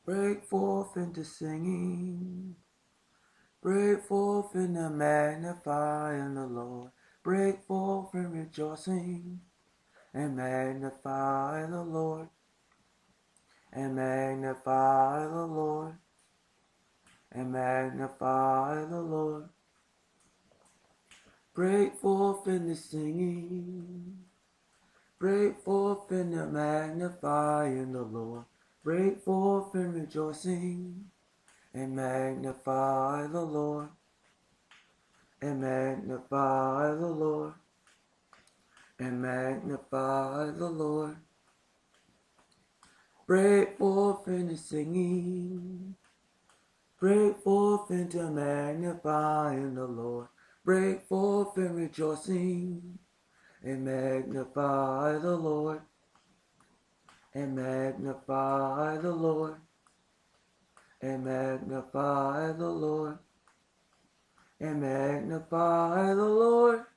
Break forth into singing. Break forth into magnifying the Lord. Break forth in rejoicing. And magnify the Lord. And magnify the Lord. And magnify the Lord. Break forth into singing. Break forth into magnifying the Lord. Break forth in rejoicing. And magnify the Lord. And magnify the Lord. And magnify the Lord. Break forth into singing. Break forth into magnifying the Lord. Break forth in rejoicing. And magnify the Lord. And magnify the Lord. And magnify the Lord. And magnify the Lord.